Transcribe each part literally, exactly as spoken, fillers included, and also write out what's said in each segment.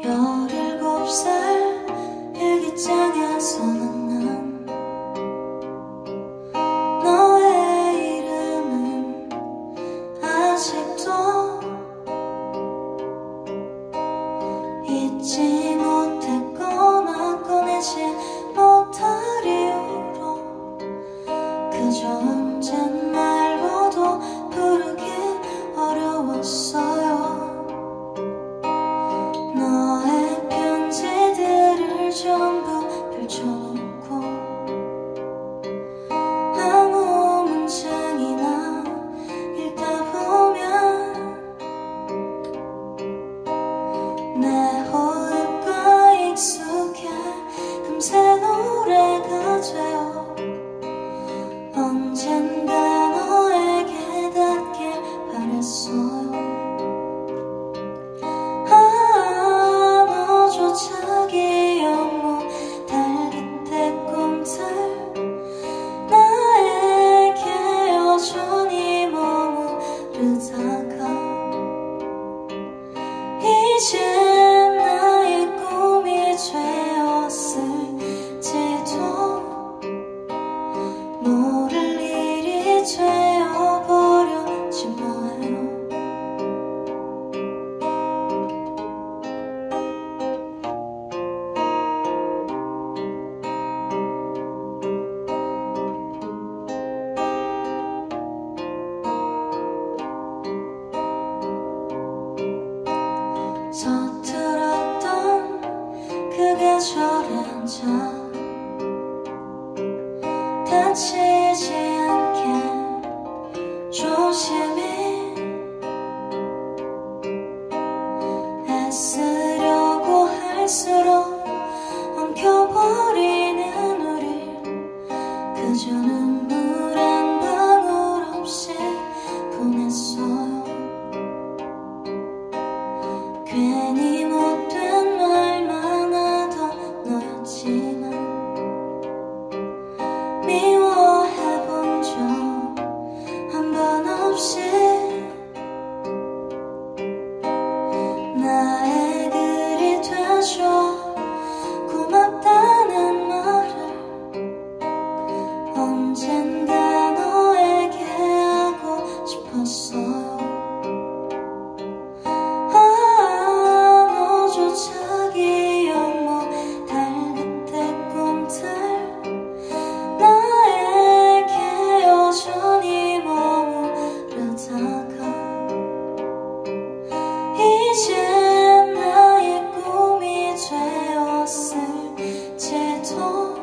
열일곱 살 일기장에서 만난 너의 이름은 아직도 잊지 못했거나 꺼내지 못할 이유로 그저 혼잣말로도 부르기 어려웠어요. 너의 편지들을 전부 펼쳐놓고 아무 문장이나 읽다 보면 내 호흡과 익숙해 금세 노래가 되어 언젠가 너에게 닿길 바랬어요. 너조차 기억 못할 그때 꿈들 나에게 여전히 머무르다가 이젠 나의 꿈이 되었을지도 모를 일이 되어버렸지 뭐예요. 서툴었던 그 계절의 자 다치지 않게 조심히 애쓰려고 할수록 엉켜버리는 우리 그저 눈물 한 방울 없이 보냈어요. 괜히 못된 말만 하던 너였지만 미워해본 적 한 번 없이 나의 글이 돼줘 고맙다는 말을 언젠가 너에게 하고 싶었어요. 이젠 나의 꿈이 되었을지도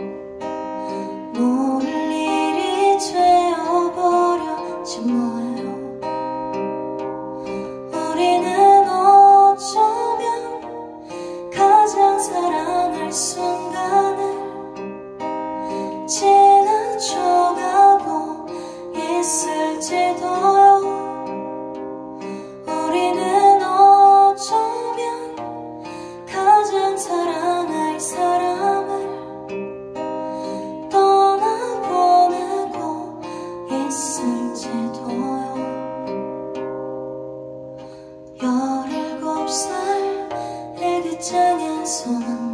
모를 일이 되어버렸지 뭐예요. 우리는 어쩌면 가장 사랑할 순간을 지나쳐가고 있을지도요. 우리는 어쩌면 가장 사랑할 사람을 떠나보내고 있을지도요. 열일곱 살 일기장에서 만난